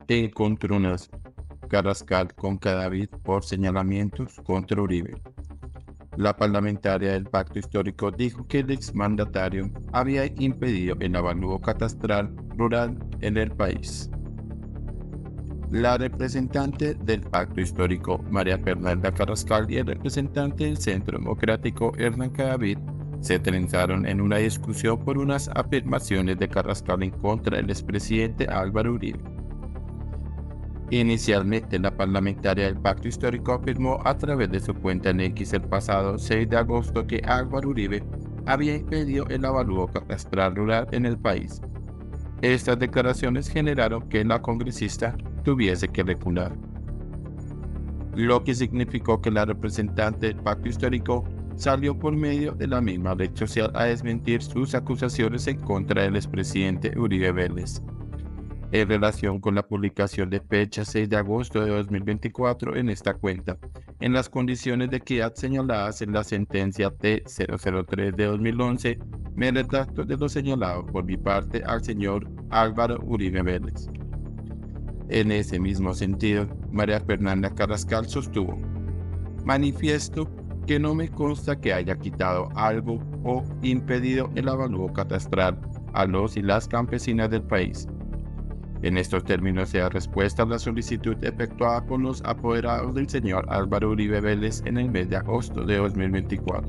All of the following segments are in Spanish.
Encontrunas Carrascal con Cadavid por señalamientos contra Uribe. La parlamentaria del Pacto Histórico dijo que el exmandatario había impedido el avalúo catastral rural en el país. La representante del Pacto Histórico, María Fernanda Carrascal, y el representante del Centro Democrático, Hernán Cadavid, se trenzaron en una discusión por unas afirmaciones de Carrascal en contra del expresidente Álvaro Uribe. Inicialmente, la parlamentaria del Pacto Histórico afirmó a través de su cuenta en X el pasado 6 de agosto que Álvaro Uribe había impedido el avalúo catastral rural en el país. Estas declaraciones generaron que la congresista tuviese que recular, lo que significó que la representante del Pacto Histórico salió por medio de la misma red social a desmentir sus acusaciones en contra del expresidente Uribe Vélez. En relación con la publicación de fecha 6 de agosto de 2024 en esta cuenta, en las condiciones de equidad señaladas en la sentencia T-003 de 2011, me retracto de lo señalado por mi parte al señor Álvaro Uribe Vélez. En ese mismo sentido, María Fernanda Carrascal sostuvo: manifiesto que no me consta que haya quitado algo o impedido el avalúo catastral a los y las campesinas del país. En estos términos se da respuesta a la solicitud efectuada por los apoderados del señor Álvaro Uribe Vélez en el mes de agosto de 2024.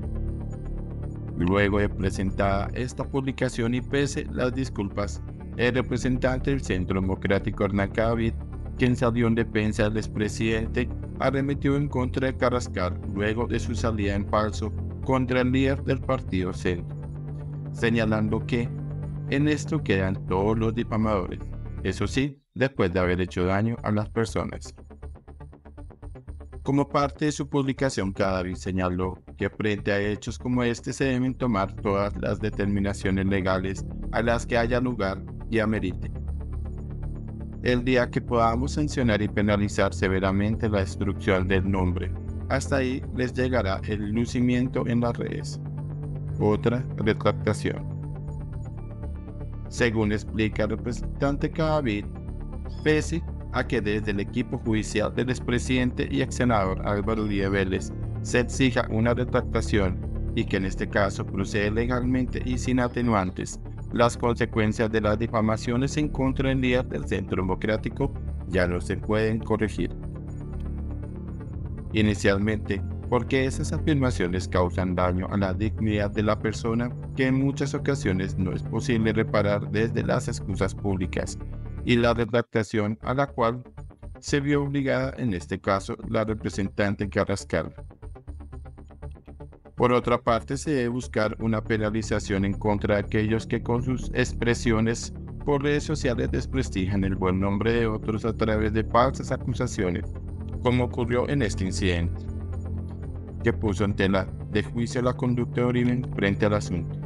Luego de presentada esta publicación y pese las disculpas, el representante del Centro Democrático Hernán Cadavid, quien salió en defensa del expresidente, arremetió en contra de Carrascal luego de su salida en falso contra el líder del partido Centro, señalando que en esto quedan todos los difamadores, eso sí, después de haber hecho daño a las personas. Como parte de su publicación, Cadavid señaló que frente a hechos como este se deben tomar todas las determinaciones legales a las que haya lugar y amerite. El día que podamos sancionar y penalizar severamente la destrucción del nombre, hasta ahí les llegará el lucimiento en las redes. Otra retractación. Según explica el representante Cadavid, pese a que desde el equipo judicial del expresidente y ex senador Álvaro Uribe Vélez se exija una retractación y que en este caso procede legalmente y sin atenuantes, las consecuencias de las difamaciones en contra del líder del Centro Democrático ya no se pueden corregir. Inicialmente, porque esas afirmaciones causan daño a la dignidad de la persona que en muchas ocasiones no es posible reparar desde las excusas públicas, y la retractación a la cual se vio obligada en este caso la representante Carrascal. Por otra parte, se debe buscar una penalización en contra de aquellos que con sus expresiones por redes sociales desprestigian el buen nombre de otros a través de falsas acusaciones, como ocurrió en este incidente, que puso en tela de juicio la conducta de Uribe frente al asunto.